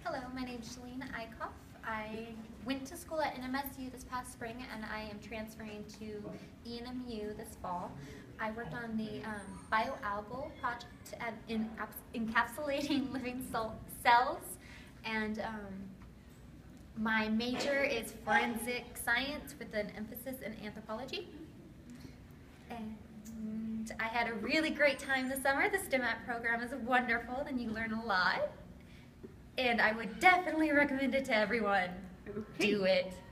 Hello, my name is Shaleene. I went to school at NMSU this past spring, and I am transferring to ENMU this fall. I worked on the bioalgal project in encapsulating living cells, and my major is forensic science with an emphasis in anthropology. And I had a really great time this summer. The STEMAP program is wonderful, and you learn a lot. And I would definitely recommend it to everyone. Okay. Do it.